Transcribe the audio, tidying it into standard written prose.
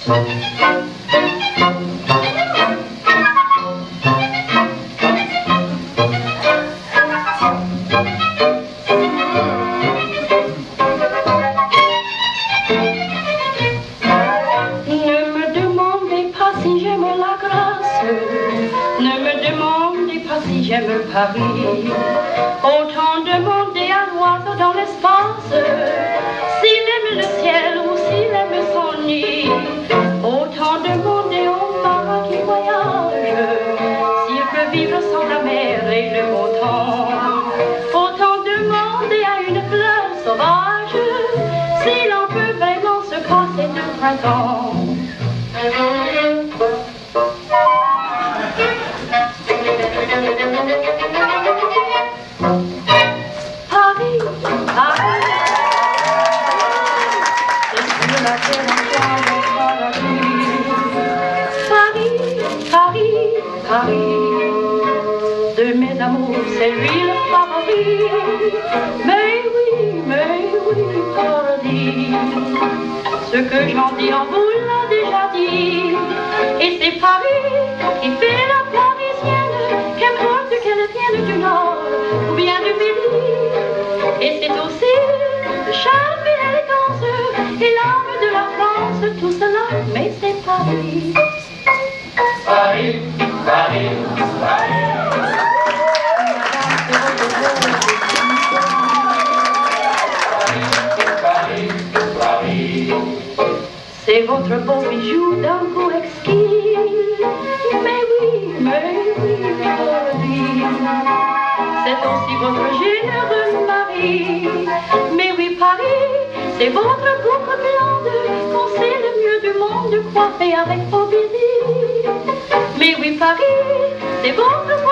J'aime Paris, autant demander à l'oiseau dans l'espace s'il aime le ciel ou s'il aime son nid. Autant demander au marin qui voyage s'il peut vivre sans la mer et le beau temps. Autant demander à une fleur sauvage si l'on peut vraiment se passer de printemps. Paris, Paris, c'est sur la terre entière le paradis. Paris, Paris, Paris, de mes amours c'est lui le favori. Mais oui, paradis, ce que j'en dis en vous l'a déjà dit. Et c'est Paris qui fait la parisienne, qu'importe qu'elle vienne du nord ou bien du midi. Et c'est aussi le charme et l'élégance et l'âme de la France, tout cela, mais c'est Paris. Paris, Paris, Paris. Paris, Paris. C'est votre beau bijou d'un goût exquis. Mais oui, Paris. C'est aussi votre généreux mari. Mais oui, Paris, c'est votre boucle blonde qu'on sait le mieux du monde coiffée avec vos bisous. Mais oui, Paris, c'est votre